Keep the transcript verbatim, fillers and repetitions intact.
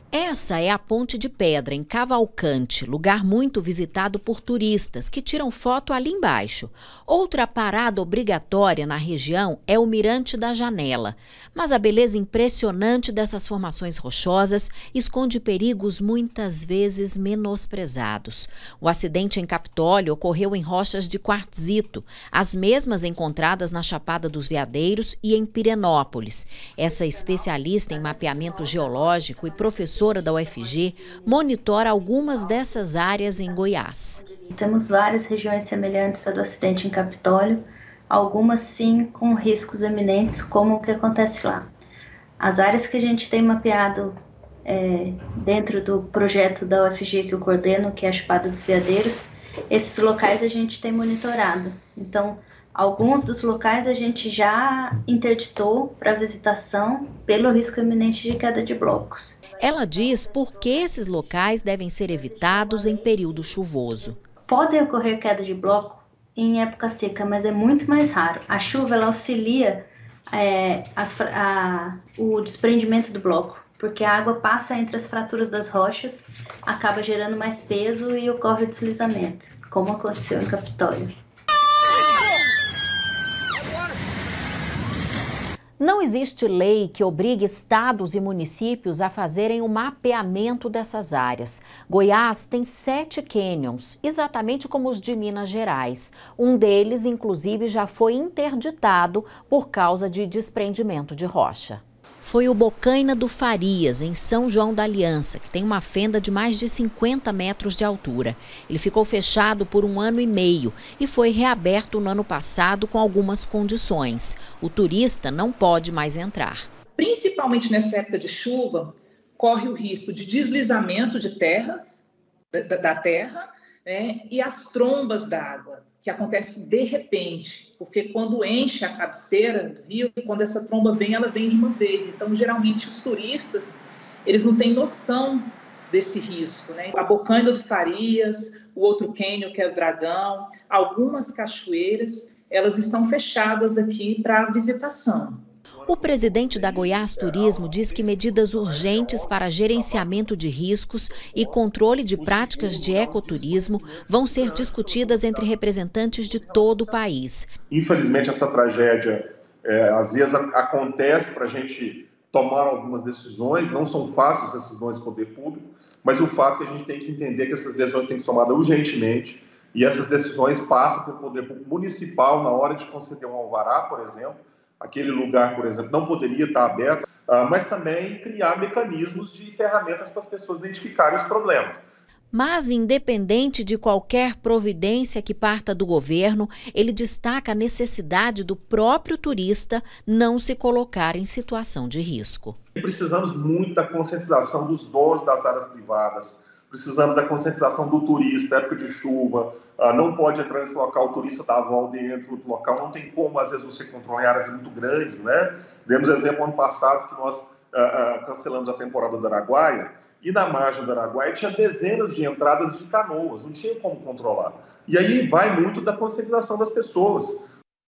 Essa é a Ponte de Pedra, em Cavalcante, lugar muito visitado por turistas que tiram foto ali embaixo. Outra parada obrigatória na região é o Mirante da Janela. Mas a beleza impressionante dessas formações rochosas esconde perigos muitas vezes menosprezados. O acidente em Capitólio ocorreu em rochas de quartzito, as mesmas encontradas na Chapada dos Veadeiros e em Pirenópolis. Essa especialista em mapeamento geológico e professora da U F G, monitora algumas dessas áreas em Goiás. Temos várias regiões semelhantes à do acidente em Capitólio, algumas sim com riscos eminentes, como o que acontece lá. As áreas que a gente tem mapeado é, dentro do projeto da U F G que eu coordeno, que é a Chapada dos Veadeiros, esses locais a gente tem monitorado. Então, alguns dos locais a gente já interditou para visitação pelo risco iminente de queda de blocos. Ela diz por que esses locais devem ser evitados em período chuvoso. Pode ocorrer queda de bloco em época seca, mas é muito mais raro. A chuva ela auxilia é, as, a, o desprendimento do bloco, porque a água passa entre as fraturas das rochas, acaba gerando mais peso e ocorre o deslizamento, como aconteceu em Capitólio. Não existe lei que obrigue estados e municípios a fazerem o mapeamento dessas áreas. Goiás tem sete cânions, exatamente como os de Minas Gerais. Um deles, inclusive, já foi interditado por causa de desprendimento de rocha. Foi o Bocaina do Farias, em São João da Aliança, que tem uma fenda de mais de cinquenta metros de altura. Ele ficou fechado por um ano e meio e foi reaberto no ano passado com algumas condições. O turista não pode mais entrar. Principalmente nessa época de chuva, corre o risco de deslizamento de terras, da, da terra, né, e as trombas d'água, que acontece de repente, porque quando enche a cabeceira do rio, quando essa tromba vem, ela vem de uma vez. Então, geralmente, os turistas, eles não têm noção desse risco, né? A Bocaina do Farias, o outro cânion, que é o Dragão, algumas cachoeiras, elas estão fechadas aqui para visitação. O presidente da Goiás Turismo diz que medidas urgentes para gerenciamento de riscos e controle de práticas de ecoturismo vão ser discutidas entre representantes de todo o país. Infelizmente, essa tragédia é, às vezes acontece para a gente tomar algumas decisões, não são fáceis essas decisões do poder público, mas o fato é que a gente tem que entender que essas decisões têm que ser tomadas urgentemente e essas decisões passam pelo poder público municipal na hora de conceder um alvará, por exemplo. Aquele lugar, por exemplo, não poderia estar aberto, mas também criar mecanismos de ferramentas para as pessoas identificarem os problemas. Mas, independente de qualquer providência que parta do governo, ele destaca a necessidade do próprio turista não se colocar em situação de risco. Precisamos muito da conscientização dos donos das áreas privadas, precisamos da conscientização do turista, época de chuva, uh, não pode entrar nesse local, o turista dá a volta dentro do local, não tem como, às vezes, você controlar em áreas muito grandes, né? Demos exemplo ano passado que nós uh, uh, cancelamos a temporada do Araguaia, e na margem do Araguaia tinha dezenas de entradas de canoas, não tinha como controlar. E aí vai muito da conscientização das pessoas.